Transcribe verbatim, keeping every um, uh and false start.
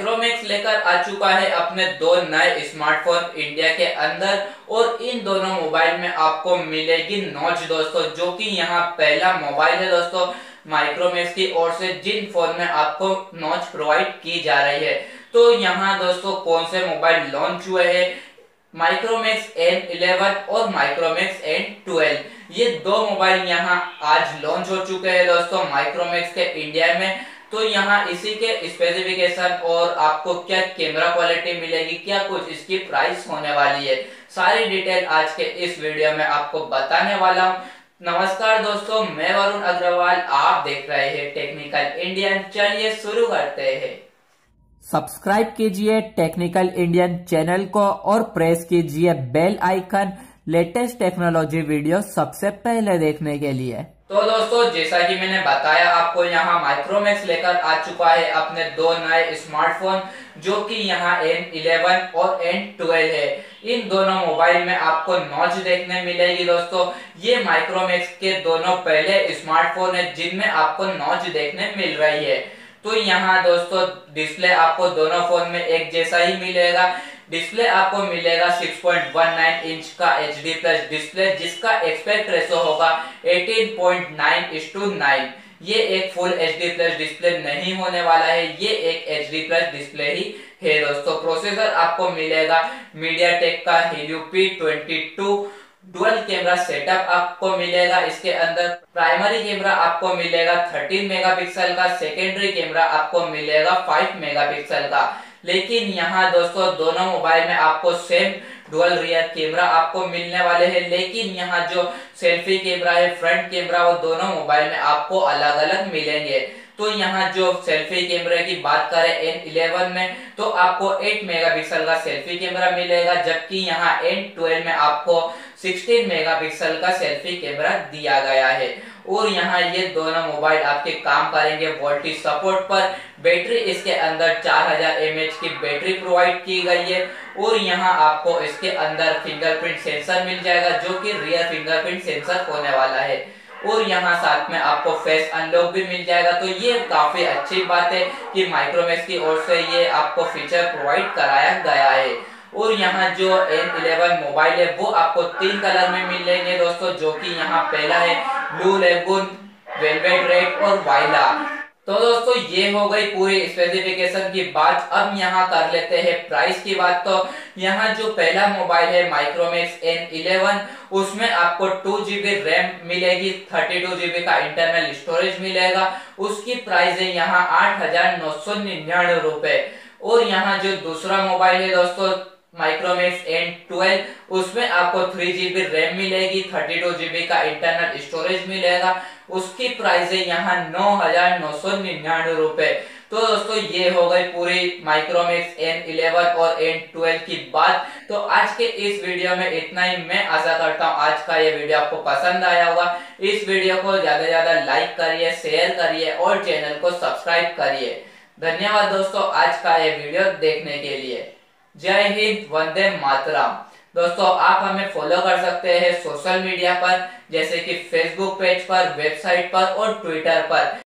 Micromax लेकर आ चुका है अपने दो नए स्मार्टफोन इंडिया के अंदर और इन दोनों मोबाइल में आपको मिलेगी नॉच दोस्तों, जो कि यहाँ पहला मोबाइल है दोस्तों माइक्रोमैक्स की ओर से जिन फोन में आपको नॉच प्रोवाइड की जा रही है। तो यहाँ दोस्तों कौन से मोबाइल लॉन्च हुए हैं, माइक्रोमैक्स एन इलेवन और माइक्रोमैक्स एन ट्वेल्व, ये दो मोबाइल यहाँ आज लॉन्च हो चुके हैं दोस्तों माइक्रोमैक्स के इंडिया में। तो यहाँ इसी के स्पेसिफिकेशन और आपको क्या कैमरा क्वालिटी मिलेगी, क्या कुछ इसकी प्राइस होने वाली है, सारी डिटेल आज के इस वीडियो में आपको बताने वाला हूँ। नमस्कार दोस्तों, मैं वरुण अग्रवाल, आप देख रहे हैं टेक्निकल इंडियन। चलिए शुरू करते हैं। सब्सक्राइब कीजिए टेक्निकल इंडियन चैनल को और प्रेस कीजिए bell icon latest technology video सबसे पहले देखने के लिए। तो दोस्तों जैसा कि मैंने बताया आपको, यहाँ माइक्रोमैक्स लेकर आ चुका है अपने दो नए स्मार्टफोन, जो कि यहाँ एन इलेवन और एन ट्वेल्व है। इन दोनों मोबाइल में आपको नॉच देखने मिलेगी दोस्तों। ये माइक्रोमैक्स के दोनों पहले स्मार्टफोन है जिनमें आपको नॉच देखने मिल रही है। तो यहाँ दोस्तों डिस्प्ले आपको दोनों फोन में एक जैसा ही मिलेगा। डिस्प्ले आपको मिलेगा six point one nine inch का एच डी प्लस डिस्प्ले, जिसका एस्पेक्ट रेशो होगा eighteen point nine is to nine. ये एक full H D plus display नहीं होने वाला है, ये एक एच डी प्लस डिस्प्ले ही है दोस्तों। प्रोसेसर आपको मिलेगा मीडियाटेक का Helio P twenty two. Dual camera setup आपको मिलेगा इसके अंदर। प्राइमरी कैमरा आपको मिलेगा थर्टीन मेगापिक्सल का, सेकेंडरी कैमरा आपको मिलेगा फाइव मेगापिक्सल का। लेकिन यहाँ दोस्तों दोनों मोबाइल में आपको सेम डुअल रियर कैमरा आपको मिलने वाले हैं, लेकिन यहाँ जो सेल्फी कैमरा है, फ्रंट कैमरा, वो दोनों मोबाइल में आपको अलग अलग मिलेंगे। तो यहाँ जो सेल्फी कैमरे की बात करें एन इलेवन में, तो आपको एट मेगापिक्सल का सेल्फी कैमरा मिलेगा, जबकि यहाँ एन ट्वेल्व में आपको सिक्सटीन मेगापिक्सल का सेल्फी कैमरा दिया गया है। और यहाँ ये दोनों मोबाइल आपके काम करेंगे वोल्टेज सपोर्ट पर। बैटरी इसके अंदर चार हजार एम एच की बैटरी प्रोवाइड की गई है। और यहाँ आपको इसके अंदर फिंगरप्रिंट सेंसर मिल जाएगा, जो कि रियर फिंगरप्रिंट सेंसर होने वाला है। और यहाँ साथ में आपको फेस अनलॉक भी मिल जाएगा। तो ये काफी अच्छी बात है कि माइक्रोमैक्स की ओर से ये आपको फीचर प्रोवाइड कराया गया है। और यहाँ जो एन इलेवन मोबाइल है वो आपको तीन कलर में मिलेंगे दोस्तों, जो कि यहाँ पहला है ब्लू लेगून, वेलवेट रेड और वाइला। तो दोस्तों ये हो गई पूरी स्पेसिफिकेशन की बात। अब यहाँ कर लेते हैं प्राइस की बात। तो यहाँ जो पहला मोबाइल है माइक्रोमैक्स एन इलेवन, उसमें आपको टू जीबी रैम मिलेगी, थर्टी टू जीबी का इंटरनल स्टोरेज मिलेगा। उसकी प्राइस है यहाँ आठ हजार नौ सौ निन्यानवे रुपए। और यहाँ जो दूसरा मोबाइल है दोस्तों माइक्रोमैक्स एन ट्वेल्व, उसमें आपको थ्री जीबी रैम मिलेगी, थर्टी टू जीबी का इंटरनल स्टोरेज मिलेगा। उसकी प्राइस है यहाँ नौ हजार नौ सौ निन्यानवे रुपए। तो दोस्तों ये हो गई पूरी माइक्रोमैक्स एन इलेवन और एन ट्वेल्व की बात। तो आज के इस वीडियो में इतना ही। मैं आशा करता हूँ आज का ये वीडियो आपको पसंद आया होगा। इस वीडियो को ज्यादा से ज्यादा लाइक करिए, शेयर करिए और चैनल को सब्सक्राइब करिए। धन्यवाद दोस्तों आज का ये वीडियो देखने के लिए। जय हिंद, वंदे मातरम। दोस्तों आप हमें फॉलो कर सकते हैं सोशल मीडिया पर, जैसे कि फेसबुक पेज पर, वेबसाइट पर और ट्विटर पर।